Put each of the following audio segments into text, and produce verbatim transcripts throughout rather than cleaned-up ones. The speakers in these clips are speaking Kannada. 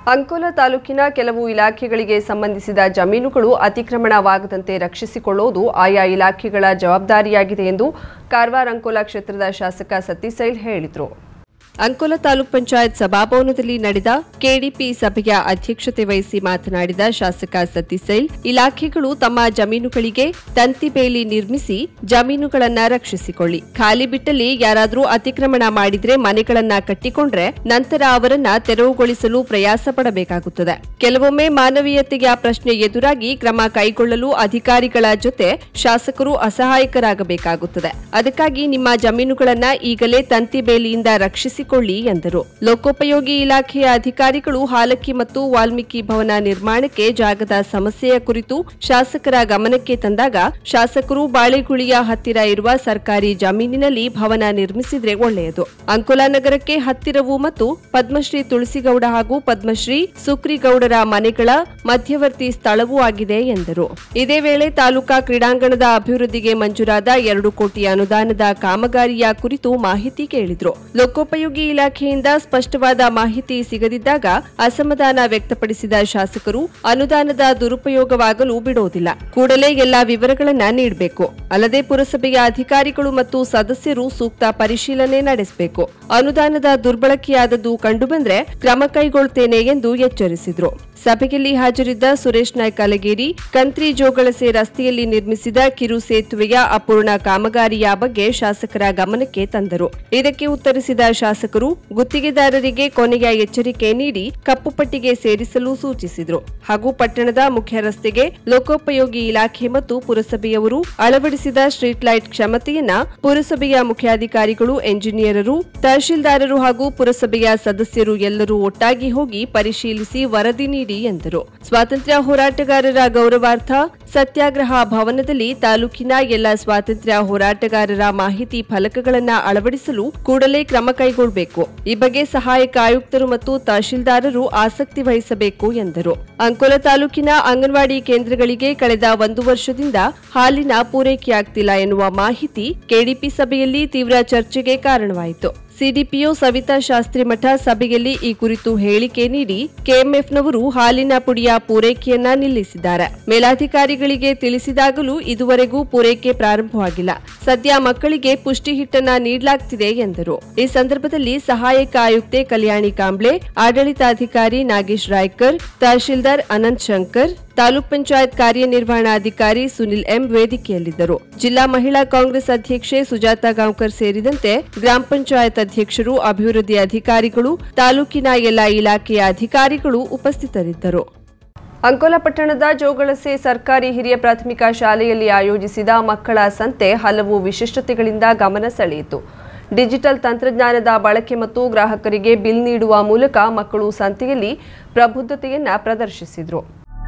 ಅಂಕೋಲ ತಾಲೂಕಿನ ಕೆಲವು ಇಲಾಖೆಗಳಿಗೆ ಸಂಬಂಧಿಸಿದ ಜಮೀನುಗಳು ಅತಿಕ್ರಮಣವಾಗದಂತೆ ರಕ್ಷಿಸಿಕೊಳ್ಳುವುದು ಆಯಾ ಇಲಾಖೆಗಳ ಜವಾಬ್ದಾರಿಯಾಗಿದೆ ಎಂದು ಕಾರವಾರ ಅಂಕೋಲ ಕ್ಷೇತ್ರದ ಶಾಸಕ ಸತೀಸೈಲ್ ಹೇಳಿದರು. ಅಂಕೋಲ ತಾಲೂಕ್ ಪಂಚಾಯತ್ ಸಭಾಭವನದಲ್ಲಿ ನಡೆದ ಕೆಡಿಪಿ ಸಭೆಯ ಅಧ್ಯಕ್ಷತೆ ವಹಿಸಿ ಮಾತನಾಡಿದ ಶಾಸಕ ಸತೀಸೈಲ್, ಇಲಾಖೆಗಳು ತಮ್ಮ ಜಮೀನುಗಳಿಗೆ ತಂತಿ ಬೇಲಿ ನಿರ್ಮಿಸಿ ಜಮೀನುಗಳನ್ನ ರಕ್ಷಿಸಿಕೊಳ್ಳಿ. ಖಾಲಿ ಬಿಟ್ಟಲ್ಲಿ ಯಾರಾದರೂ ಅತಿಕ್ರಮಣ ಮಾಡಿದ್ರೆ ಮನೆಗಳನ್ನ ಕಟ್ಟಿಕೊಂಡ್ರೆ ನಂತರ ಅವರನ್ನ ತೆರವುಗೊಳಿಸಲು ಪ್ರಯಾಸ ಪಡಬೇಕಾಗುತ್ತದೆ. ಕೆಲವೊಮ್ಮೆ ಮಾನವೀಯತೆಯ ಪ್ರಶ್ನೆ ಎದುರಾಗಿ ಕ್ರಮ ಕೈಗೊಳ್ಳಲು ಅಧಿಕಾರಿಗಳ ಜೊತೆ ಶಾಸಕರು ಅಸಹಾಯಕರಾಗಬೇಕಾಗುತ್ತದೆ. ಅದಕ್ಕಾಗಿ ನಿಮ್ಮ ಜಮೀನುಗಳನ್ನ ಈಗಲೇ ತಂತಿ ಬೇಲಿಯಿಂದ ರಕ್ಷಿಸಿ ಕೊಳ್ಳಿ ಎಂದರು. ಲೋಕೋಪಯೋಗಿ ಇಲಾಖೆಯ ಅಧಿಕಾರಿಗಳು ಹಾಲಕ್ಕಿ ಮತ್ತು ವಾಲ್ಮೀಕಿ ಭವನ ನಿರ್ಮಾಣಕ್ಕೆ ಜಾಗದ ಸಮಸ್ಯೆಯ ಕುರಿತು ಶಾಸಕರ ಗಮನಕ್ಕೆ ತಂದಾಗ ಶಾಸಕರು ಬಾಳೆಗುಳಿಯ ಹತ್ತಿರ ಇರುವ ಸರ್ಕಾರಿ ಜಮೀನಿನಲ್ಲಿ ಭವನ ನಿರ್ಮಿಸಿದ್ರೆ ಒಳ್ಳೆಯದು. ಅಂಕೋಲ ನಗರಕ್ಕೆ ಹತ್ತಿರವೂ ಮತ್ತು ಪದ್ಮಶ್ರೀ ತುಳಸಿಗೌಡ ಹಾಗೂ ಪದ್ಮಶ್ರೀ ಸುಕ್ರಿಗೌಡರ ಮನೆಗಳ ಮಧ್ಯವರ್ತಿ ಸ್ಥಳವೂ ಆಗಿದೆ ಎಂದರು. ಇದೇ ವೇಳೆ ತಾಲೂಕಾ ಕ್ರೀಡಾಂಗಣದ ಅಭಿವೃದ್ಧಿಗೆ ಮಂಜೂರಾದ ಎರಡು ಕೋಟಿ ಅನುದಾನದ ಕಾಮಗಾರಿಯ ಕುರಿತು ಮಾಹಿತಿ ಕೇಳಿದರು. ಲೋಕೋಪಯೋಗಿ ಇಲಾಖೆಯಿಂದ ಸ್ಪಷ್ಟವಾದ ಮಾಹಿತಿ ಸಿಗದಿದ್ದಾಗ ಅಸಮಾಧಾನ ವ್ಯಕ್ತಪಡಿಸಿದ ಶಾಸಕರು ಅನುದಾನದ ದುರುಪಯೋಗವಾಗಲು ಬಿಡುವುದಿಲ್ಲ, ಕೂಡಲೇ ಎಲ್ಲಾ ವಿವರಗಳನ್ನು ನೀಡಬೇಕು. ಅಲ್ಲದೆ ಪುರಸಭೆಯ ಅಧಿಕಾರಿಗಳು ಮತ್ತು ಸದಸ್ಯರು ಸೂಕ್ತ ಪರಿಶೀಲನೆ ನಡೆಸಬೇಕು. ಅನುದಾನದ ದುರ್ಬಳಕೆಯಾದದ್ದು ಕಂಡುಬಂದ್ರೆ ಕ್ರಮ ಕೈಗೊಳ್ಳುತ್ತೇನೆ ಎಂದು ಎಚ್ಚರಿಸಿದರು. ಸಭೆಯಲ್ಲಿ ಹಾಜರಿದ್ದ ಸುರೇಶ್ ನಾಯ್ಕ ಅಲಗೇರಿ ಕಂತ್ರಿ ಜೋಗಳಸೆ ರಸ್ತೆಯಲ್ಲಿ ನಿರ್ಮಿಸಿದ ಕಿರು ಸೇತುವೆಯ ಅಪೂರ್ಣ ಕಾಮಗಾರಿಯ ಬಗ್ಗೆ ಶಾಸಕರ ಗಮನಕ್ಕೆ ತಂದರು. ಇದಕ್ಕೆ ಉತ್ತರಿಸಿದ ಶಾಸಕರು ಗುತ್ತಿಗೆದಾರರಿಗೆ ಕೊನೆಯ ಎಚ್ಚರಿಕೆ ನೀಡಿ ಕಪ್ಪು ಪಟ್ಟಿಗೆ ಸೇರಿಸಲು ಸೂಚಿಸಿದರು. ಹಾಗೂ ಪಟ್ಟಣದ ಮುಖ್ಯ ರಸ್ತೆಗೆ ಲೋಕೋಪಯೋಗಿ ಇಲಾಖೆ ಮತ್ತು ಪುರಸಭೆಯವರು ಅಳವಡಿಸಿದ ಸ್ಟ್ರೀಟ್ ಲೈಟ್ ಕ್ಷಮತೆಯನ್ನ ಪುರಸಭೆಯ ಮುಖ್ಯಾಧಿಕಾರಿಗಳು, ಎಂಜಿನಿಯರರು, ತಹಶೀಲ್ದಾರರು ಹಾಗೂ ಪುರಸಭೆಯ ಸದಸ್ಯರು ಎಲ್ಲರೂ ಒಟ್ಟಾಗಿ ಹೋಗಿ ಪರಿಶೀಲಿಸಿ ವರದಿ ನೀಡಿ ಎಂದರು. ಸ್ವಾತಂತ್ರ್ಯ ಹೋರಾಟಗಾರರ ಗೌರವಾರ್ಥ ಸತ್ಯಾಗ್ರಹ ಭವನದಲ್ಲಿ ತಾಲೂಕಿನ ಎಲ್ಲ ಸ್ವಾತಂತ್ರ್ಯ ಹೋರಾಟಗಾರರ ಮಾಹಿತಿ ಫಲಕಗಳನ್ನು ಅಳವಡಿಸಲು ಕೂಡಲೇ ಕ್ರಮ ಕೈಗೊಳ್ಳಬೇಕು. ಈ ಬಗ್ಗೆ ಸಹಾಯಕ ಆಯುಕ್ತರು ಮತ್ತು ತಹಶೀಲ್ದಾರರು ಆಸಕ್ತಿ ವಹಿಸಬೇಕು ಎಂದರು. ಅಂಕೋಲ ತಾಲೂಕಿನ ಅಂಗನವಾಡಿ ಕೇಂದ್ರಗಳಿಗೆ ಕಳೆದ ಒಂದು ವರ್ಷದಿಂದ ಹಾಲಿನ ಪೂರೈಕೆಯಾಗ್ತಿಲ್ಲ ಎನ್ನುವ ಮಾಹಿತಿ ಕೆಡಿಪಿ ಸಭೆಯಲ್ಲಿ ತೀವ್ರ ಚರ್ಚೆಗೆ ಕಾರಣವಾಯಿತು. ಸಿಡಿಪಿಒ ಸವಿತಾ ಶಾಸ್ತ್ರಿ ಮಠ ಸಭೆಯಲ್ಲಿ ಈ ಕುರಿತು ಹೇಳಿಕೆ ನೀಡಿ ಕೆಎಂಎಫ್ನವರು ಹಾಲಿನ ಪುಡಿಯ ಪೂರೈಕೆಯನ್ನ ನಿಲ್ಲಿಸಿದ್ದಾರೆ. ಮೇಲಾಧಿಕಾರಿಗಳಿಗೆ ತಿಳಿಸಿದಾಗಲೂ ಇದುವರೆಗೂ ಪೂರೈಕೆ ಪ್ರಾರಂಭವಾಗಿಲ್ಲ. ಸದ್ಯ ಮಕ್ಕಳಿಗೆ ಪುಷ್ಟಿ ಹಿಟ್ಟನ್ನ ನೀಡಲಾಗ್ತಿದೆ ಎಂದರು. ಈ ಸಂದರ್ಭದಲ್ಲಿ ಸಹಾಯಕ ಆಯುಕ್ತೆ ಕಲ್ಯಾಣಿ ಕಾಂಬ್ಳೆ, ಆಡಳಿತಾಧಿಕಾರಿ ನಾಗೇಶ್ ರಾಯ್ಕರ್, ತಹಶೀಲ್ದಾರ್ ಅನಂತ್ ಶಂಕರ್, ತಾಲೂಕ್ ಪಂಚಾಯತ್ ಕಾರ್ಯನಿರ್ವಹಣಾಧಿಕಾರಿ ಸುನಿಲ್ ಎಂ ವೇದಿಕೆಯಲ್ಲಿದ್ದರು. ಜಿಲ್ಲಾ ಮಹಿಳಾ ಕಾಂಗ್ರೆಸ್ ಅಧ್ಯಕ್ಷೆ ಸುಜಾತಾ ಗಾಂವ್ಕರ್ ಸೇರಿದಂತೆ ಗ್ರಾಮ ಪಂಚಾಯತ್ ಅಧ್ಯಕ್ಷರು, ಅಭಿವೃದ್ಧಿ ಅಧಿಕಾರಿಗಳು, ತಾಲೂಕಿನ ಎಲ್ಲ ಇಲಾಖೆಯ ಅಧಿಕಾರಿಗಳು ಉಪಸ್ಥಿತರಿದ್ದರು. ಅಂಕೋಲ ಪಟ್ಟಣದ ಜೋಗಳಸೆ ಸರ್ಕಾರಿ ಹಿರಿಯ ಪ್ರಾಥಮಿಕ ಶಾಲೆಯಲ್ಲಿ ಆಯೋಜಿಸಿದ ಮಕ್ಕಳ ಸಂತೆ ಹಲವು ವಿಶಿಷ್ಟತೆಗಳಿಂದ ಗಮನ ಸೆಳೆಯಿತು. ಡಿಜಿಟಲ್ ತಂತ್ರಜ್ಞಾನದ ಬಳಕೆ ಮತ್ತು ಗ್ರಾಹಕರಿಗೆ ಬಿಲ್ ನೀಡುವ ಮೂಲಕ ಮಕ್ಕಳು ಸಂತೆಯಲ್ಲಿ ಪ್ರಬುದ್ಧತೆಯನ್ನ ಪ್ರದರ್ಶಿಸಿದರು.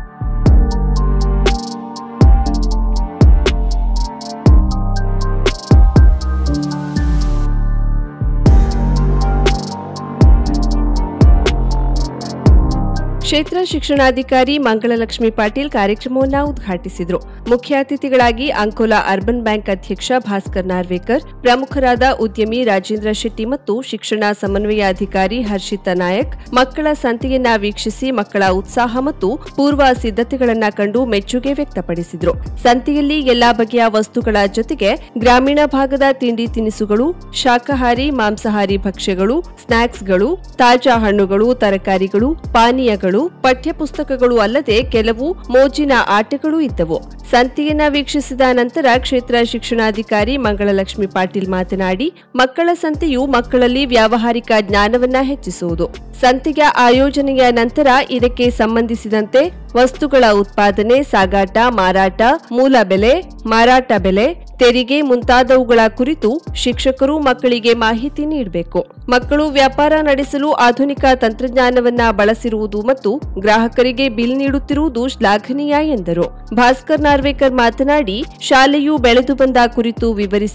ಕ್ಷೇತ್ರ ಶಿಕ್ಷಣಾಧಿಕಾರಿ ಮಂಗಳಲಕ್ಷ್ಮಿ ಪಾಟೀಲ್ ಕಾರ್ಯಕ್ರಮವನ್ನು ಉದ್ಘಾಟಿಸಿದರು. ಮುಖ್ಯ ಅತಿಥಿಗಳಾಗಿ ಅಂಕೋಲ ಅರ್ಬನ್ ಬ್ಯಾಂಕ್ ಅಧ್ಯಕ್ಷ ಭಾಸ್ಕರ್ ನಾರ್ವೇಕರ್, ಪ್ರಮುಖರಾದ ಉದ್ಯಮಿ ರಾಜೇಂದ್ರ ಶೆಟ್ಟಿ ಮತ್ತು ಶಿಕ್ಷಣ ಸಮನ್ವಯಾಧಿಕಾರಿ ಹರ್ಷಿತಾ ನಾಯಕ್ ಮಕ್ಕಳ ಸಂತೆಯನ್ನ ವೀಕ್ಷಿಸಿ ಮಕ್ಕಳ ಉತ್ಸಾಹ ಮತ್ತು ಪೂರ್ವ ಸಿದ್ಧತೆಗಳನ್ನು ಕಂಡು ಮೆಚ್ಚುಗೆ ವ್ಯಕ್ತಪಡಿಸಿದರು. ಸಂತೆಯಲ್ಲಿ ಎಲ್ಲಾ ಬಗೆಯ ವಸ್ತುಗಳ ಜೊತೆಗೆ ಗ್ರಾಮೀಣ ಭಾಗದ ತಿಂಡಿ ತಿನಿಸುಗಳು, ಶಾಕಾಹಾರಿ ಮಾಂಸಾಹಾರಿ ಭಕ್ಷ್ಯಗಳು, ಸ್ನಾಕ್ಸ್ಗಳು, ತಾಜಾ ಹಣ್ಣುಗಳು, ತರಕಾರಿಗಳು, ಪಾನೀಯಗಳು, ಪಠ್ಯಪುಸ್ತಕಗಳು ಅಲ್ಲದೆ ಕೆಲವು ಮೋಜಿನ ಆಟಗಳು ಇದ್ದವು. ಸಂತೆಯನ್ನ ವೀಕ್ಷಿಸಿದ ನಂತರ ಕ್ಷೇತ್ರ ಶಿಕ್ಷಣಾಧಿಕಾರಿ ಮಂಗಳಲಕ್ಷ್ಮಿ ಪಾಟೀಲ್ ಮಾತನಾಡಿ, ಮಕ್ಕಳ ಸಂತೆಯು ಮಕ್ಕಳಲ್ಲಿ ವ್ಯಾವಹಾರಿಕ ಜ್ಞಾನವನ್ನ ಹೆಚ್ಚಿಸುವುದು. ಸಂತೆಯ ಆಯೋಜನೆಯ ನಂತರ ಇದಕ್ಕೆ ಸಂಬಂಧಿಸಿದಂತೆ ವಸ್ತುಗಳ ಉತ್ಪಾದನೆ, ಸಾಗಾಟ, ಮಾರಾಟ, ಮೂಲ ಬೆಲೆ, ಮಾರಾಟ ಬೆಲೆ, ತೆರಿಗೆ ಮುಂತಾದವುಗಳ ಕುರಿತು ಶಿಕ್ಷಕರು ಮಕ್ಕಳಿಗೆ ಮಾಹಿತಿ ನೀಡಬೇಕು. ಮಕ್ಕಳು ವ್ಯಾಪಾರ ನಡೆಸಲು ಆಧುನಿಕ ತಂತ್ರಜ್ಞಾನವನ್ನ ಬಳಸಿರುವುದು ಮತ್ತು ಗ್ರಾಹಕರಿಗೆ ಬಿಲ್ ನೀಡುತ್ತಿರುವುದು ಶ್ಲಾಘನೀಯ ಎಂದರು. ಭಾಸ್ಕರ್ ನಾರ್ವೇಕರ್ ಮಾತನಾಡಿ, ಶಾಲೆಯು ಬೆಳೆದು ಬಂದ ಕುರಿತು ವಿವರಿಸಿ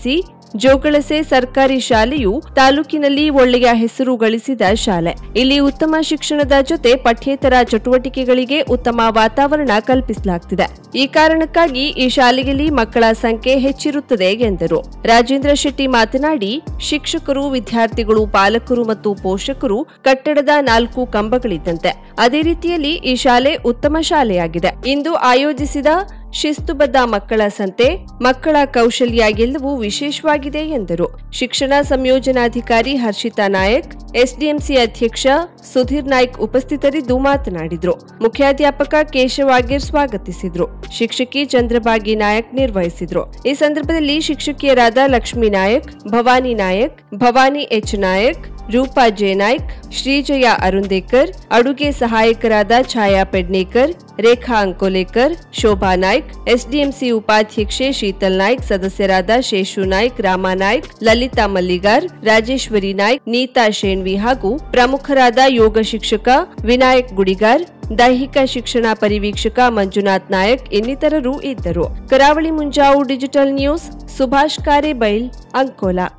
ಜೋಗಳಸೆ ಸರ್ಕಾರಿ ಶಾಲೆಯು ತಾಲೂಕಿನಲ್ಲಿ ಒಳ್ಳೆಯ ಹೆಸರು ಗಳಿಸಿದ ಶಾಲೆ. ಇಲ್ಲಿ ಉತ್ತಮ ಶಿಕ್ಷಣದ ಜೊತೆ ಪಠ್ಯೇತರ ಚಟುವಟಿಕೆಗಳಿಗೆ ಉತ್ತಮ ವಾತಾವರಣ ಕಲ್ಪಿಸಲಾಗುತ್ತಿದೆ. ಈ ಕಾರಣಕ್ಕಾಗಿ ಈ ಶಾಲೆಯಲ್ಲಿ ಮಕ್ಕಳ ಸಂಖ್ಯೆ ಹೆಚ್ಚಿರುತ್ತದೆ ಎಂದರು. ರಾಜೇಂದ್ರ ಶೆಟ್ಟಿ ಮಾತನಾಡಿ, ಶಿಕ್ಷಕರು, ವಿದ್ಯಾರ್ಥಿಗಳು, ಪಾಲಕರು ಮತ್ತು ಪೋಷಕರು ಕಟ್ಟಡದ ನಾಲ್ಕು ಕಂಬಗಳಿದ್ದಂತೆ. ಅದೇ ರೀತಿಯಲ್ಲಿ ಈ ಶಾಲೆ ಉತ್ತಮ ಶಾಲೆಯಾಗಿದೆ. ಇಂದು ಆಯೋಜಿಸಿದ ಶಿಸ್ತುಬದ್ಧ ಮಕ್ಕಳ ಸಂತೆ, ಮಕ್ಕಳ ಕೌಶಲ್ಯ ಎಲ್ಲವೂ ವಿಶೇಷವಾಗಿದೆ ಎಂದರು. ಶಿಕ್ಷಣ ಸಂಯೋಜನಾಧಿಕಾರಿ ಹರ್ಷಿತಾ ನಾಯಕ್, ಎಸ್ಡಿಎಂಸಿ ಅಧ್ಯಕ್ಷ ಸುಧೀರ್ ನಾಯ್ಕ್ ಉಪಸ್ಥಿತರಿದ್ದು ಮಾತನಾಡಿದರು. ಮುಖ್ಯಾಧ್ಯಾಪಕ ಕೇಶವಾಗೀರ್ ಸ್ವಾಗತಿಸಿದ್ರು. ಶಿಕ್ಷಕಿ ಚಂದ್ರಭಾಗಿ ನಾಯಕ್ ನಿರ್ವಹಿಸಿದ್ರು. ಈ ಸಂದರ್ಭದಲ್ಲಿ ಶಿಕ್ಷಕಿಯರಾದ ಲಕ್ಷ್ಮೀ ನಾಯಕ್, ಭವಾನಿ ನಾಯಕ್, ಭವಾನಿ ಎಚ್ ನಾಯಕ್, ರೂಪಾ ಜೆ ನಾಯ್ಕ್, ಶ್ರೀಜಯ ಅರುಂದೇಕರ್, ಅಡುಗೆ ಸಹಾಯಕರಾದ ಛಾಯಾ ಪೆಡ್ನೇಕರ್, ರೇಖಾ ಅಂಕೋಲೇಕರ್, ಶೋಭಾ ನಾಯ್ಕ್, ಎಸ್ಡಿಎಂಸಿ ಉಪಾಧ್ಯಕ್ಷೆ ಶೀತಲ್ ನಾಯ್ಕ್, ಸದಸ್ಯರಾದ ಶೇಷು ನಾಯ್ಕ್, ರಾಮಾ ನಾಯ್ಕ್, ಲಲಿತಾ ಮಲ್ಲಿಗಾರ್, ರಾಜೇಶ್ವರಿ ನಾಯ್ಕ್, ನೀತಾ ಶೇಣ್ವಿ ಹಾಗೂ ಪ್ರಮುಖರಾದ ಯೋಗ ಶಿಕ್ಷಕ ವಿನಾಯಕ್ ಗುಡಿಗಾರ್, ದೈಹಿಕ ಶಿಕ್ಷಣ ಪರಿವೀಕ್ಷಕ ಮಂಜುನಾಥ್ ನಾಯಕ್ ಇನ್ನಿತರರು ಇದ್ದರು. Karavali Munjavu digital news, Subhash Karebail, Ankola.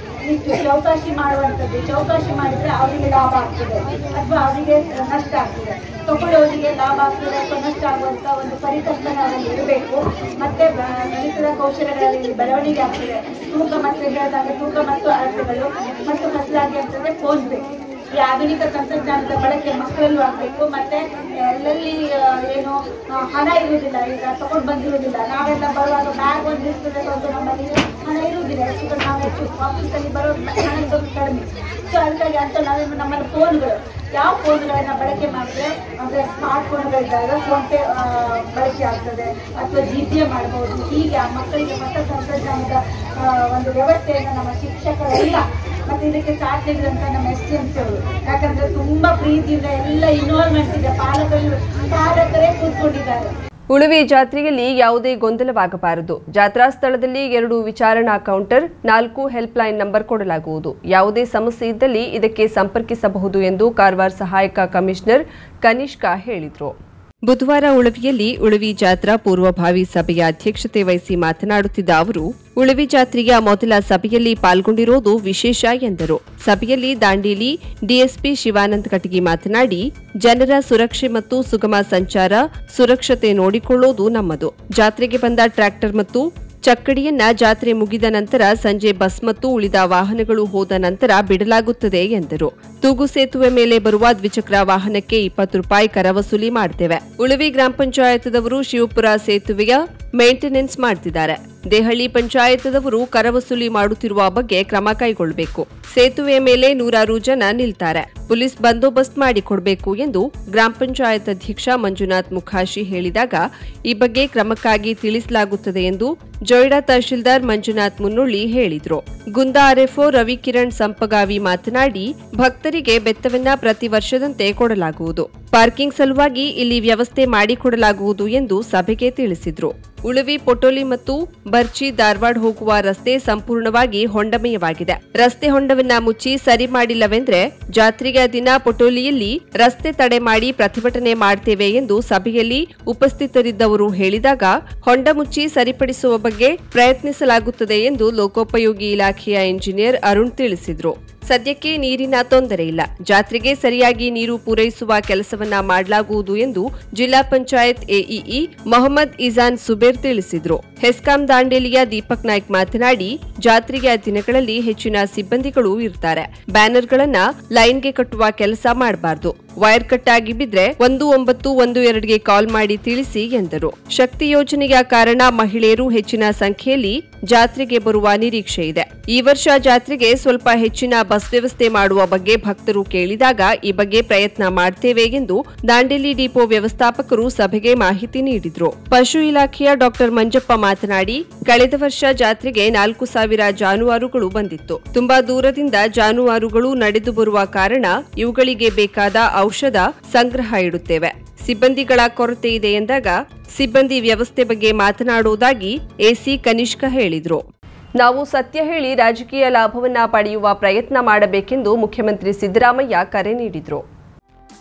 ಚೌಕಾಶಿ ಮಾಡುವಂಥದ್ದು, ಚೌಕಾಶಿ ಮಾಡಿದ್ರೆ ಅವರಿಗೆ ಲಾಭ ಆಗ್ತದೆ ಅಥವಾ ಅವರಿಗೆ ನಷ್ಟ ಆಗ್ತದೆ, ತಗೊಳ್ಳೋರಿಗೆ ಲಾಭ ಆಗ್ತದೆ ಅಥವಾ ನಷ್ಟ ಆಗುವಂತ ಒಂದು ಪರಿಕಲ್ಪನೆ ಅವರಲ್ಲಿ ಇರಬೇಕು. ಮತ್ತೆ ಗಣಿತದ ಕೌಶಲ್ಯಗಳಲ್ಲಿ ಬೆಳವಣಿಗೆ ಆಗ್ತದೆ. ತೂಕ ಮತ್ತೆ ಹೇಳಿದಾಗ ತೂಕ ಮತ್ತು ಅಳತೆಗಳು ಮತ್ತು ಹೊಸದಾಗಿ ಆಗ್ತದೆ ಫೋನ್ ಪೇ. ಈ ಆಧುನಿಕ ತಂತ್ರಜ್ಞಾನದ ಬಳಕೆ ಮಕ್ಕಳಲ್ಲೂ ಆಗಬೇಕು. ಮತ್ತೆ ಎಲ್ಲೆಲ್ಲಿ ಏನು ಹಣ ಇರುವುದಿಲ್ಲ, ಈಗ ತಗೊಂಡು ಬಂದಿರುವುದಿಲ್ಲ, ನಾವೆಲ್ಲ ಬರುವಾಗ ಬ್ಯಾಗ್ ಒಂದು ಇರ್ತದೆ, ಸ್ವಲ್ಪ ನಮ್ಮಲ್ಲಿ ಹಣ ಇರುವುದಿಲ್ಲ, ಹೆಚ್ಚು ನಾವು ಹೆಚ್ಚು ಆಫೀಸಲ್ಲಿ ಬರೋ ಹಣ ಸ್ವಲ್ಪ ಕಡಿಮೆ. ಸೊ ಅದಕ್ಕಾಗಿ ಅಂತ ನಾವೇನು ನಮ್ಮಲ್ಲಿ ಫೋನ್ಗಳು, ಯಾವ ಫೋನ್ಗಳನ್ನ ಬಳಕೆ ಮಾಡಿದ್ರೆ ಅಂದರೆ ಸ್ಮಾರ್ಟ್ ಫೋನ್ಗಳಿದ್ದಾಗ ಫೋನ್ ಪೇ ಬಳಕೆ ಆಗ್ತದೆ ಅಥವಾ ಜಿ ಪಿ ಎ ಮಾಡಬಹುದು. ಹೀಗೆ ಆ ಮಕ್ಕಳಿಗೆ ಹೊಸ ತಂತ್ರಜ್ಞಾನದ ಒಂದು ವ್ಯವಸ್ಥೆಯನ್ನು ನಮ್ಮ ಶಿಕ್ಷಕರೆಲ್ಲ ಮತ್ತೆ ಇದಕ್ಕೆ ಸಾಥ್ ನೀಡಿದಂತ ನಮ್ಮ ಎಸ್ ಡಿ ಎಂ ಸಿ ಅವರು, ಯಾಕಂದ್ರೆ ತುಂಬಾ ಪ್ರೀತಿಯಿಂದ ಎಲ್ಲ ಇನ್ವಾಲ್ವ್ಮೆಂಟ್ ಇದೆ. ಪಾಲಕರು ಪಾಲಕರೇ ಕೂತ್ಕೊಂಡಿದ್ದಾರೆ. ಉಳುವಿ ಜಾತ್ರೆಯಲ್ಲಿ ಯಾವುದೇ ಗೊಂದಲವಾಗಬಾರದು. ಜಾತ್ರಾ ಸ್ಥಳದಲ್ಲಿ ಎರಡು ವಿಚಾರಣಾ ಕೌಂಟರ್, ನಾಲ್ಕು ಹೆಲ್ಪ್ಲೈನ್ ನಂಬರ್ ಕೊಡಲಾಗುವುದು. ಯಾವುದೇ ಸಮಸ್ಯೆ ಇದ್ದಲ್ಲಿ ಇದಕ್ಕೆ ಸಂಪರ್ಕಿಸಬಹುದು ಎಂದು ಕಾರವಾರ ಸಹಾಯಕ ಕಮಿಷನರ್ ಕನಿಷ್ಕಾ ಹೇಳಿದರು. ಬುಧವಾರ ಉಳವಿಯಲ್ಲಿ ಉಳವಿ ಜಾತ್ರಾ ಪೂರ್ವಭಾವಿ ಸಭೆಯ ಅಧ್ಯಕ್ಷತೆ ವಹಿಸಿ ಮಾತನಾಡುತ್ತಿದ್ದ ಅವರು, ಉಳವಿ ಜಾತ್ರೆಯ ಮೊದಲ ಸಭೆಯಲ್ಲಿ ಪಾಲ್ಗೊಂಡಿರೋದು ವಿಶೇಷ ಎಂದರು. ಸಭೆಯಲ್ಲಿ ದಾಂಡೇಲಿ ಡಿಎಸ್ಪಿ ಶಿವಾನಂದ್ ಕಟಗಿ ಮಾತನಾಡಿ, ಜನರ ಸುರಕ್ಷೆ ಮತ್ತು ಸುಗಮ ಸಂಚಾರ, ಸುರಕ್ಷತೆ ನೋಡಿಕೊಳ್ಳೋದು ನಮ್ಮದು. ಜಾತ್ರೆಗೆ ಬಂದ ಟ್ರ್ಯಾಕ್ಟರ್ ಮತ್ತು ಚಕ್ಕಡಿಯನ್ನ ಜಾತ್ರೆ ಮುಗಿದ ನಂತರ ಸಂಜೆ ಬಸ್ ಮತ್ತು ಉಳಿದ ವಾಹನಗಳು ಹೋದ ನಂತರ ಬಿಡಲಾಗುತ್ತದೆ ಎಂದರು. ತೂಗು ಸೇತುವೆ ಮೇಲೆ ಬರುವ ದ್ವಿಚಕ್ರ ವಾಹನಕ್ಕೆ ಇಪ್ಪತ್ತು ರೂಪಾಯಿ ಕರ ವಸೂಲಿ ಮಾಡುತ್ತೇವೆ. ಉಳವಿ ಗ್ರಾಮ ಪಂಚಾಯತದವರು ಶಿವಪುರ ಸೇತುವೆಯ ಮೇಂಟೆನೆನ್ಸ್ ಮಾಡುತ್ತಿದ್ದಾರೆ. ದೇಹಳ್ಳಿ ಪಂಚಾಯತದವರು ಕರ ವಸೂಲಿ ಮಾಡುತ್ತಿರುವ ಬಗ್ಗೆ ಕ್ರಮ ಕೈಗೊಳ್ಳಬೇಕು. ಸೇತುವೆಯ ಮೇಲೆ ನೂರಾರು ಜನ ನಿಲ್ತಾರೆ, ಪೊಲೀಸ್ ಬಂದೋಬಸ್ತ್ ಮಾಡಿಕೊಡಬೇಕು ಎಂದು ಗ್ರಾಮ ಪಂಚಾಯತ್ ಅಧ್ಯಕ್ಷ ಮಂಜುನಾಥ್ ಮುಖಾಶಿ ಹೇಳಿದಾಗ, ಈ ಬಗ್ಗೆ ಕ್ರಮಕ್ಕಾಗಿ ತಿಳಿಸಲಾಗುತ್ತದೆ ಎಂದು ಜೊಯ್ಡಾ ತಹಶೀಲ್ದಾರ್ ಮಂಜುನಾಥ್ ಮುನ್ನುಳ್ಳಿ ಹೇಳಿದರು. ಗುಂದಾ ಆರ್ಎಫ್ಒ ರವಿಕಿರಣ್ ಸಂಪಗಾವಿ ಮಾತನಾಡಿ, ಭಕ್ತರಿಗೆ ಬೆತ್ತವನ್ನ ಪ್ರತಿ ವರ್ಷದಂತೆ ಕೊಡಲಾಗುವುದು. ಪಾರ್ಕಿಂಗ್ ಸಲುವಾಗಿ ಇಲ್ಲಿ ವ್ಯವಸ್ಥೆ ಮಾಡಿಕೊಡಲಾಗುವುದು ಎಂದು ಸಭೆಗೆ ತಿಳಿಸಿದರು. ಉಳವಿ ಪೊಟೋಲಿ ಮತ್ತು ಬರ್ಚಿ ಧಾರವಾಡ ಹೋಗುವ ರಸ್ತೆ ಸಂಪೂರ್ಣವಾಗಿ ಹೊಂಡಮಯವಾಗಿದೆ. ರಸ್ತೆ ಹೊಂಡವನ್ನ ಮುಚ್ಚಿ ಸರಿ ಮಾಡಿಲ್ಲವೆಂದ್ರೆ ಜಾತ್ರೆಯ ದಿನ ಪೊಟೋಲಿಯಲ್ಲಿ ರಸ್ತೆ ತಡೆ ಮಾಡಿ ಪ್ರತಿಭಟನೆ ಮಾಡ್ತೇವೆ ಎಂದು ಸಭೆಯಲ್ಲಿ ಉಪಸ್ಥಿತರಿದ್ದವರು ಹೇಳಿದಾಗ, ಹೊಂಡ ಮುಚ್ಚಿ ಸರಿಪಡಿಸುವ ಬಗ್ಗೆ ಪ್ರಯತ್ನಿಸಲಾಗುತ್ತದೆ ಎಂದು ಲೋಕೋಪಯೋಗಿ ಇಲಾಖೆಯ ಇಂಜಿನಿಯರ್ ಅರುಣ್ ತಿಳಿಸಿದರು. ಸದ್ಯಕ್ಕೆ ನೀರಿನ ತೊಂದರೆ ಇಲ್ಲ. ಜಾತ್ರೆಗೆ ಸರಿಯಾಗಿ ನೀರು ಪೂರೈಸುವ ಕೆಲಸವನ್ನ ಮಾಡಲಾಗುವುದು ಎಂದು ಜಿಲ್ಲಾ ಪಂಚಾಯತ್ ಎಇಇ ಮೊಹಮ್ಮದ್ ಇಜಾನ್ ಸುಬೇರ್ ತಿಳಿಸಿದರು. ಹೆಸ್ಕಾಂ ದಾಂಡೇಲಿಯ ದೀಪಕ್ ನಾಯ್ಕ್ ಮಾತನಾಡಿ, ಜಾತ್ರೆಯ ದಿನಗಳಲ್ಲಿ ಹೆಚ್ಚಿನ ಸಿಬ್ಬಂದಿಗಳು ಇರ್ತಾರೆ. ಬ್ಯಾನರ್ಗಳನ್ನ ಲೈನ್ಗೆ ಕಟ್ಟುವ ಕೆಲಸ ಮಾಡಬಾರದು. ವೈರ್ ಕಟ್ ಆಗಿ ಬಿದ್ರೆ ಒಂದು ಒಂಬತ್ತು ಒಂದು ಎರಡ್ಗೆ ಕಾಲ್ ಮಾಡಿ ತಿಳಿಸಿ ಎಂದರು. ಶಕ್ತಿ ಯೋಜನೆಯ ಕಾರಣ ಮಹಿಳೆಯರು ಹೆಚ್ಚಿನ ಸಂಖ್ಯೆಯಲ್ಲಿ ಜಾತ್ರೆಗೆ ಬರುವ ನಿರೀಕ್ಷೆ ಇದೆ. ಈ ವರ್ಷ ಜಾತ್ರೆಗೆ ಸ್ವಲ್ಪ ಹೆಚ್ಚಿನ ಬಸ್ ವ್ಯವಸ್ಥೆ ಮಾಡುವ ಬಗ್ಗೆ ಭಕ್ತರು ಕೇಳಿದಾಗ ಈ ಬಗ್ಗೆ ಪ್ರಯತ್ನ ಮಾಡ್ತೇವೆ ಎಂದು ದಾಂಡೇಲಿ ಡಿಪೋ ವ್ಯವಸ್ಥಾಪಕರು ಸಭೆಗೆ ಮಾಹಿತಿ ನೀಡಿದ್ರು. ಪಶು ಇಲಾಖೆಯ ಡಾಕ್ಟರ್ ಮಂಜಪ್ಪ ಮಾತನಾಡಿ, ಕಳೆದ ವರ್ಷ ಜಾತ್ರೆಗೆ ನಾಲ್ಕು ಸಾವಿರ ಜಾನುವಾರುಗಳು ಬಂದಿತ್ತು. ತುಂಬಾ ದೂರದಿಂದ ಜಾನುವಾರುಗಳು ನಡೆದು ಬರುವ ಕಾರಣ ಇವುಗಳಿಗೆ ಬೇಕಾದ ಔಷಧ ಸಂಗ್ರಹ ಇಡುತ್ತೇವೆ. ಸಿಬ್ಬಂದಿಗಳ ಕೊರತೆ ಇದೆ ಎಂದಾಗ ಸಿಬ್ಬಂದಿ ವ್ಯವಸ್ಥೆ ಬಗ್ಗೆ ಮಾತನಾಡುವುದಾಗಿ ಎಸಿ ಕನಿಷ್ಕಾ ಹೇಳಿದರು. ನಾವು ಸತ್ಯ ಹೇಳಿ ರಾಜಕೀಯ ಲಾಭವನ್ನ ಪಡೆಯುವ ಪ್ರಯತ್ನ ಮಾಡಬೇಕೆಂದು ಮುಖ್ಯಮಂತ್ರಿ ಸಿದ್ದರಾಮಯ್ಯ ಕರೆ ನೀಡಿದರು.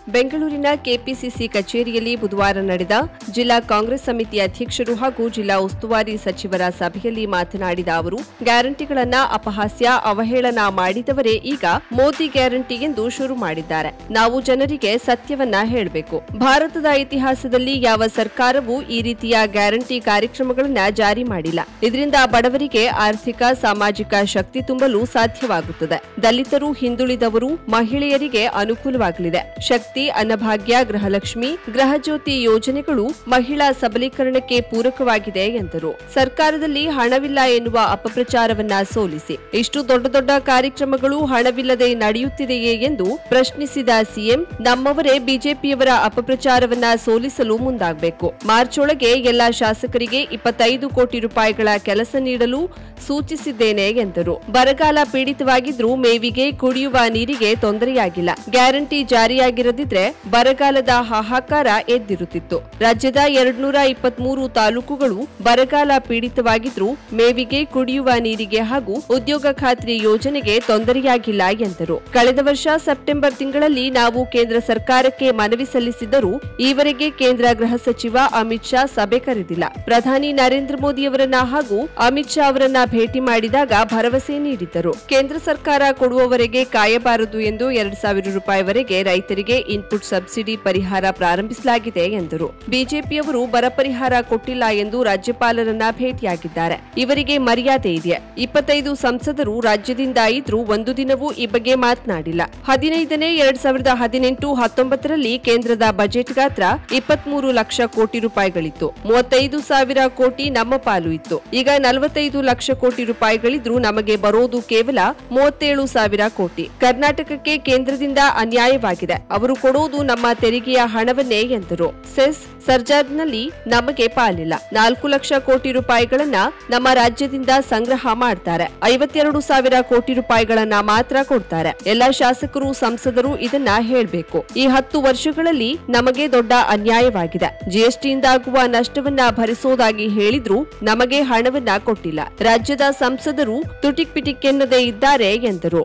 ಬೆಂಗಳೂರಿನ ಕೆಪಿಸಿಸಿ ಕಚೇರಿಯಲ್ಲಿ ಬುಧವಾರ ನಡೆದ ಜಿಲ್ಲಾ ಕಾಂಗ್ರೆಸ್ ಸಮಿತಿ ಅಧ್ಯಕ್ಷರು ಹಾಗೂ ಜಿಲ್ಲಾ ಉಸ್ತುವಾರಿ ಸಚಿವರ ಸಭೆಯಲ್ಲಿ ಮಾತನಾಡಿದ ಅವರು, ಗ್ಯಾರಂಟಿಗಳನ್ನ ಅಪಹಾಸ್ಯ ಅವಹೇಳನ ಮಾಡಿದವರೇ ಈಗ ಮೋದಿ ಗ್ಯಾರಂಟಿ ಎಂದು ಶುರು ಮಾಡಿದ್ದಾರೆ. ನಾವು ಜನರಿಗೆ ಸತ್ಯವನ್ನ ಹೇಳಬೇಕು. ಭಾರತದ ಇತಿಹಾಸದಲ್ಲಿ ಯಾವ ಸರ್ಕಾರವೂ ಈ ರೀತಿಯ ಗ್ಯಾರಂಟಿ ಕಾರ್ಯಕ್ರಮಗಳನ್ನ ಜಾರಿ ಮಾಡಿಲ್ಲ. ಇದರಿಂದ ಬಡವರಿಗೆ ಆರ್ಥಿಕ ಸಾಮಾಜಿಕ ಶಕ್ತಿ ತುಂಬಲು ಸಾಧ್ಯವಾಗುತ್ತದೆ. ದಲಿತರು, ಹಿಂದುಳಿದವರು, ಮಹಿಳೆಯರಿಗೆ ಅನುಕೂಲವಾಗಲಿದೆ. ಶಕ್ತಿ, ಅನ್ನಭಾಗ್ಯ, ಗೃಹಲಕ್ಷ್ಮಿ, ಗೃಹಜ್ಯೋತಿ ಯೋಜನೆಗಳು ಮಹಿಳಾ ಸಬಲೀಕರಣಕ್ಕೆ ಪೂರಕವಾಗಿದೆ ಎಂದರು. ಸರ್ಕಾರದಲ್ಲಿ ಹಣವಿಲ್ಲ ಎನ್ನುವ ಅಪಪ್ರಚಾರವನ್ನ ಸೋಲಿಸಿ ಇಷ್ಟು ದೊಡ್ಡ ದೊಡ್ಡ ಕಾರ್ಯಕ್ರಮಗಳು ಹಣವಿಲ್ಲದೆ ನಡೆಯುತ್ತಿದೆಯೇ ಎಂದು ಪ್ರಶ್ನಿಸಿದ ಸಿಎಂ, ನಮ್ಮವರೇ ಬಿಜೆಪಿಯವರ ಅಪಪ್ರಚಾರವನ್ನ ಸೋಲಿಸಲು ಮುಂದಾಗಬೇಕು. ಮಾರ್ಚ್ ಒಳಗೆ ಎಲ್ಲಾ ಶಾಸಕರಿಗೆ ಇಪ್ಪತ್ತೈದು ಕೋಟಿ ರೂಪಾಯಿಗಳ ಕೆಲಸ ನೀಡಲು ಸೂಚಿಸಿದ್ದೇನೆ ಎಂದರು. ಬರಗಾಲ ಪೀಡಿತವಾಗಿದ್ರೂ ಮೇವಿಗೆ, ಕುಡಿಯುವ ನೀರಿಗೆ ತೊಂದರೆಯಾಗಿಲ್ಲ. ಗ್ಯಾರಂಟಿ ಜಾರಿಯಾಗಿರದಿದ್ರೆ ಬರಗಾಲದ ಹಾಹಾಕಾರ ಎದ್ದಿರುತ್ತಿತ್ತು. ರಾಜ್ಯದ ಎರಡ್ನೂರ ಇಪ್ಪತ್ಮೂರು ತಾಲೂಕುಗಳು ಬರಗಾಲ ಪೀಡಿತವಾಗಿದ್ರೂ ಮೇವಿಗೆ, ಕುಡಿಯುವ ನೀರಿಗೆ ಹಾಗೂ ಉದ್ಯೋಗ ಖಾತ್ರಿ ಯೋಜನೆಗೆ ತೊಂದರೆಯಾಗಿಲ್ಲ ಎಂದರು. ಕಳೆದ ವರ್ಷ ಸೆಪ್ಟೆಂಬರ್ ತಿಂಗಳಲ್ಲಿ ನಾವು ಕೇಂದ್ರ ಸರ್ಕಾರಕ್ಕೆ ಮನವಿ ಸಲ್ಲಿಸಿದ್ದರೂ ಈವರೆಗೆ ಕೇಂದ್ರ ಗೃಹ ಸಚಿವ ಅಮಿತ್ ಶಾ ಸಭೆ ಕರೆದಿಲ್ಲ. ಪ್ರಧಾನಿ ನರೇಂದ್ರ ಮೋದಿಯವರನ್ನ ಹಾಗೂ ಅಮಿತ್ ಶಾ ಅವರನ್ನ ಭೇಟಿ ಮಾಡಿದಾಗ ಭರವಸೆ ನೀಡಿದ್ದರು. ಕೇಂದ್ರ ಸರ್ಕಾರ ಕೊಡುವವರೆಗೆ ಕಾಯಬಾರದು ಎಂದು ಎರಡು ಸಾವಿರ ರೂಪಾಯಿವರೆಗೆ ರೈತರಿಗೆ ಇನ್ಪುಟ್ ಸಬ್ಸಿಡಿ ಪರಿಹಾರ ಪ್ರಾರಂಭಿಸಲಾಗಿದೆ ಎಂದರು. ಬಿಜೆಪಿಯವರು ಬರ ಪರಿಹಾರ ಕೊಟ್ಟಿಲ್ಲ ಎಂದು ರಾಜ್ಯಪಾಲರನ್ನ ಭೇಟಿಯಾಗಿದ್ದಾರೆ. ಇವರಿಗೆ ಮರ್ಯಾದೆ ಇದೆ. ಇಪ್ಪತ್ತೈದು ಸಂಸದರು ರಾಜ್ಯದಿಂದ ಇದ್ರೂ ಒಂದು ದಿನವೂ ಈ ಬಗ್ಗೆ ಮಾತನಾಡಿಲ್ಲ. ಹದಿನೈದನೇ ಎರಡ್ ಸಾವಿರದ ಹದಿನೆಂಟು ಹತ್ತೊಂಬತ್ತರಲ್ಲಿ ಕೇಂದ್ರದ ಬಜೆಟ್ ಗಾತ್ರ ಇಪ್ಪತ್ಮೂರು ಲಕ್ಷ ಕೋಟಿ ರೂಪಾಯಿಗಳಿತ್ತು. ಮೂವತ್ತೈದು ಸಾವಿರ ಕೋಟಿ ನಮ್ಮ ಪಾಲು ಇತ್ತು. ಈಗ ನಲವತ್ತೈದು ಲಕ್ಷ ಕೋಟಿ ರೂಪಾಯಿಗಳಿದ್ರೂ ನಮಗೆ ಬರೋದು ಕೇವಲ ಮೂವತ್ತೇಳು ಸಾವಿರ ಕೋಟಿ. ಕರ್ನಾಟಕಕ್ಕೆ ಕೇಂದ್ರದಿಂದ ಅನ್ಯಾಯವಾಗಿದೆ. ಅವರು ಕೊಡೋದು ನಮ್ಮ ತೆರಿಗೆಯ ಹಣವನ್ನೇ ಎಂದರು. ಸೆಸ್ ಸರ್ಜಾರ್ನಲ್ಲಿ ನಮಗೆ ಪಾಲಿಲ್ಲ. ನಾಲ್ಕು ಲಕ್ಷ ಕೋಟಿ ರೂಪಾಯಿಗಳನ್ನ ನಮ್ಮ ರಾಜ್ಯದಿಂದ ಸಂಗ್ರಹ ಮಾಡ್ತಾರೆ. ಐವತ್ತೆರಡು ಸಾವಿರ ಕೋಟಿ ರೂಪಾಯಿಗಳನ್ನ ಮಾತ್ರ ಕೊಡ್ತಾರೆ. ಎಲ್ಲಾ ಶಾಸಕರು, ಸಂಸದರು ಇದನ್ನ ಹೇಳ್ಬೇಕು. ಈ ಹತ್ತು ವರ್ಷಗಳಲ್ಲಿ ನಮಗೆ ದೊಡ್ಡ ಅನ್ಯಾಯವಾಗಿದೆ. ಜಿಎಸ್ಟಿಯಿಂದಾಗುವ ನಷ್ಟವನ್ನ ಭರಿಸೋದಾಗಿ ಹೇಳಿದ್ರು ನಮಗೆ ಹಣವನ್ನ ಕೊಟ್ಟಿಲ್ಲ. ರಾಜ್ಯದ ಸಂಸದರು ತುಟಿಕ್ ಪಿಟಿಕ್ ಎನ್ನದೇ ಇದ್ದಾರೆ ಎಂದರು.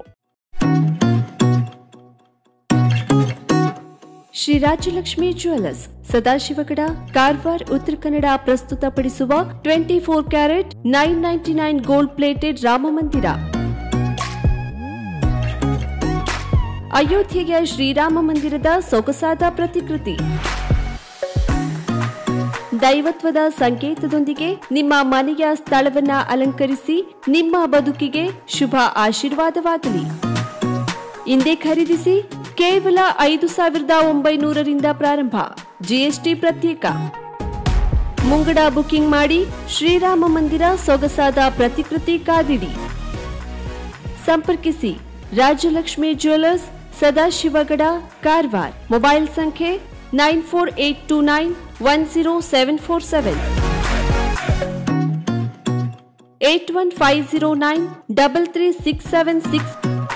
ಶ್ರೀ ರಾಜಲಕ್ಷ್ಮಿ ಜ್ಯುವೆಲ್ಲರ್ಸ್, ಸದಾಶಿವಗಡ, ಕಾರವಾರ, ಉತ್ತರ ಕನ್ನಡ ಪ್ರಸ್ತುತಪಡಿಸುವ twenty four carat nine ninety nine gold plated Ram Mandir. ಅಯೋಧ್ಯೆಯ ಶ್ರೀರಾಮ ಮಂದಿರದ ಸೊಗಸಾದ ಪ್ರತಿಕೃತಿ. ದೈವತ್ವದ ಸಂಕೇತದೊಂದಿಗೆ ನಿಮ್ಮ ಮನೆಯ ಸ್ಥಳವನ್ನ ಅಲಂಕರಿಸಿ ನಿಮ್ಮ ಬದುಕಿಗೆ ಶುಭ ಆಶೀರ್ವಾದವಾಗಲಿ. ಇಂದೇ ಖರೀದಿಸಿ. ಕೇವಲ ಐದು ಸಾವಿರದ ಒಂಬೈನೂರರಿಂದ ಪ್ರಾರಂಭ. ಜಿಎಸ್ಟಿ ಪ್ರತ್ಯೇಕ. ಮುಂಗಡ ಬುಕಿಂಗ್ ಮಾಡಿ. ಶ್ರೀರಾಮ ಮಂದಿರ ಸೊಗಸಾದ ಪ್ರತಿಕೃತಿ ಕಾದಿಡಿ. ಸಂಪರ್ಕಿಸಿ ರಾಜಲಕ್ಷ್ಮಿ ಜ್ಯುವೆಲ್ಲರ್ಸ್, ಸದಾಶಿವಗಡ, ಕಾರವಾರ. ಮೊಬೈಲ್ ಸಂಖ್ಯೆ nine four eight two nine one zero seven four seven, eight one five zero nine double three six seven six.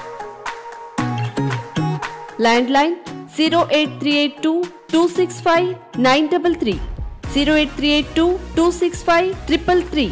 Landline zero eight three eight two two six five nine three three, zero eight three eight two two six five three three three.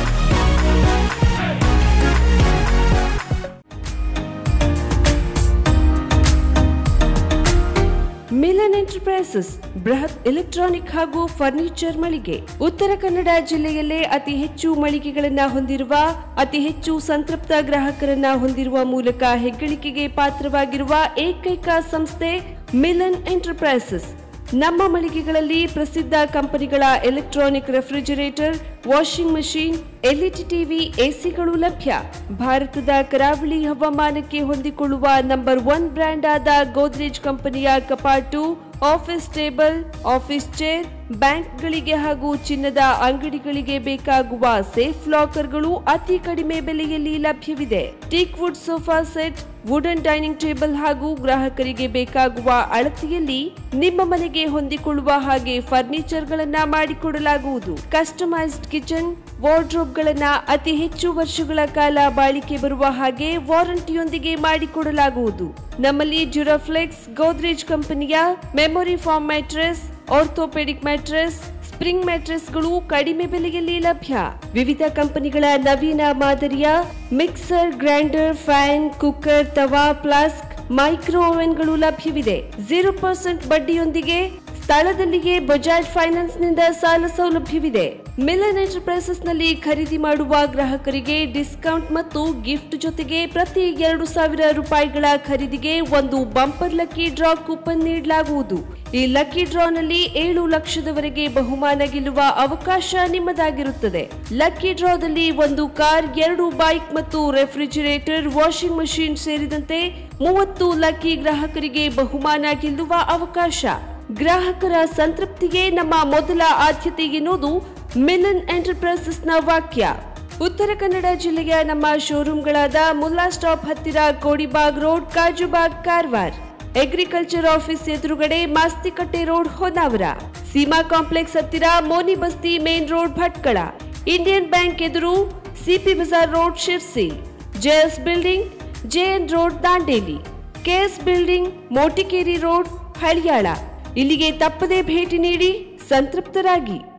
Milan enterprises ಬೃಹತ್ ಎಲೆಕ್ಟ್ರಾನಿಕ್ ಹಾಗೂ ಫರ್ನಿಚರ್ ಮಳಿಗೆ. ಉತ್ತರ ಕನ್ನಡ ಜಿಲ್ಲೆಯಲ್ಲೇ ಅತಿ ಹೆಚ್ಚು ಮಳಿಗೆಗಳನ್ನ ಹೊಂದಿರುವ, ಅತಿ ಹೆಚ್ಚು ಸಂತೃಪ್ತ ಗ್ರಾಹಕರನ್ನ ಹೊಂದಿರುವ ಮೂಲಕ ಹೆಗ್ಗಳಿಕೆಗೆ ಪಾತ್ರವಾಗಿರುವ ಏಕೈಕ ಸಂಸ್ಥೆ ಮಿಲನ್ ಎಂಟರ್ಪ್ರೈಸಸ್. ನಮ್ಮ ಮಳಿಗೆಗಳಲ್ಲಿ ಪ್ರಸಿದ್ಧ ಕಂಪನಿಗಳ electronic refrigerator, washing machine, LED TV, ಎಸಿಗಳು ಲಭ್ಯ. ಭಾರತದ ಕರಾವಳಿ ಹವಾಮಾನಕ್ಕೆ ಹೊಂದಿಕೊಳ್ಳುವ ನಂಬರ್ ಒನ್ ಬ್ರ್ಯಾಂಡ್ ಆದ ಗೋದ್ರೇಜ್ ಕಂಪನಿಯ ಕಪಾಟು, ಆಫೀಸ್ ಟೇಬಲ್, ಆಫೀಸ್ ಚೇರ್, ಬ್ಯಾಂಕ್ಗಳಿಗೆ ಹಾಗೂ ಚಿನ್ನದ ಅಂಗಡಿಗಳಿಗೆ ಬೇಕಾಗುವ ಸೇಫ್ ಲಾಕರ್ಗಳು ಅತಿ ಕಡಿಮೆ ಬೆಲೆಯಲ್ಲಿ ಲಭ್ಯವಿದೆ. Teak wood sofa set, wooden dining table ಹಾಗೂ ಗ್ರಾಹಕರಿಗೆ ಬೇಕಾಗುವ ಅಳತೆಯಲ್ಲಿ ನಿಮ್ಮ ಮನೆಗೆ ಹೊಂದಿಕೊಳ್ಳುವ ಹಾಗೆ ಫರ್ನಿಚರ್ ಗಳನ್ನ ಮಾಡಿಕೊಡಲಾಗುವುದು. ಕಸ್ಟಮೈಸ್ಡ್ ಕಿಚನ್, ವಾರ್ಡ್ರೋಬ್ ಗಳನ್ನ ಅತಿ ಹೆಚ್ಚು ವರ್ಷಗಳ ಕಾಲ ಬಾಳಿಕೆ ಬರುವ ಹಾಗೆ ವಾರಂಟಿಯೊಂದಿಗೆ ಮಾಡಿಕೊಡಲಾಗುವುದು. ನಮ್ಮಲ್ಲಿ ಡ್ಯೂರಾಫ್ಲೆಕ್ಸ್, ಗೋದ್ರೇಜ್ ಕಂಪನಿಯ memory foam mattress, orthopaedic mattress, spring ಮ್ಯಾಟ್ರೆಸ್ಗಳು ಕಡಿಮೆ ಬೆಲೆಯಲ್ಲಿ ಲಭ್ಯ. ವಿವಿಧ ಕಂಪನಿಗಳ ನವೀನ ಮಾದರಿಯ mixer, grinder, fan, cooker, tawa, flask, micro ಓವೆನ್ಗಳು ಲಭ್ಯವಿದೆ. ಜೀರೋ ಪರ್ಸೆಂಟ್ ಬಡ್ಡಿಯೊಂದಿಗೆ ಸ್ಥಳದಲ್ಲಿಯೇ ಬಜಾಜ್ ಫೈನಾನ್ಸ್ ನಿಂದ ಸಾಲ ಸೌಲಭ್ಯವಿದೆ. ಮಿಲನ್ ಎಂಟರ್ಪ್ರೈಸಸ್ ನಲ್ಲಿ ಖರೀದಿ ಮಾಡುವ ಗ್ರಾಹಕರಿಗೆ ಡಿಸ್ಕೌಂಟ್ ಮತ್ತು ಗಿಫ್ಟ್ ಜೊತೆಗೆ ಪ್ರತಿ ಎರಡು ಸಾವಿರ ರೂಪಾಯಿಗಳ ಖರೀದಿಗೆ ಒಂದು ಬಂಪರ್ ಲಕ್ಕಿ ಡ್ರಾ ಕೂಪನ್ ನೀಡಲಾಗುವುದು. ಈ ಲಕ್ಕಿ ಡ್ರಾನಲ್ಲಿ ಏಳು ಲಕ್ಷದವರೆಗೆ ಬಹುಮಾನ ಗೆಲ್ಲುವ ಅವಕಾಶ ನಿಮ್ಮದಾಗಿರುತ್ತದೆ. ಲಕ್ಕಿ ಡ್ರಾದಲ್ಲಿ ಒಂದು ಕಾರ್, ಎರಡು ಬೈಕ್ ಮತ್ತು ರೆಫ್ರಿಜಿರೇಟರ್, ವಾಷಿಂಗ್ ಮಷಿನ್ ಸೇರಿದಂತೆ ಮೂವತ್ತು ಲಕ್ಕಿ ಗ್ರಾಹಕರಿಗೆ ಬಹುಮಾನ ಗೆಲ್ಲುವ ಅವಕಾಶ. ಗ್ರಾಹಕರ ಸಂತೃಪ್ತಿಗೆ ನಮ್ಮ ಮೊದಲ ಆದ್ಯತೆ ಎನ್ನುವುದು ಮಿಲನ್ ಎಂಟರ್ಪ್ರೈಸಸ್ನ ವಾಕ್ಯ. ಉತ್ತರ ಕನ್ನಡ ಜಿಲ್ಲೆಯ ನಮ್ಮ ಶೋರೂಮ್ಗಳಾದ ಮುಲ್ಲಾ ಸ್ಟಾಪ್ ಹತ್ತಿರ Kodibag road, Kajubag, Karwar, agriculture office ಎದುರುಗಡೆ ಮಾಸ್ತಿಕಟ್ಟೆ ರೋಡ್, ಹೊನ್ನಾವರ, ಸೀಮಾ ಕಾಂಪ್ಲೆಕ್ಸ್ ಹತ್ತಿರ Moni Basti main road, Bhatkal, Indian bank ಎದುರು CP Bazar road, Sirsi, JS building, JN road, Dandeli, KS building, Motikeri road, Haliyal. ಇಲ್ಲಿಗೆ ತಪ್ಪದೇ ಭೇಟಿ ನೀಡಿ ಸಂತೃಪ್ತರಾಗಿ.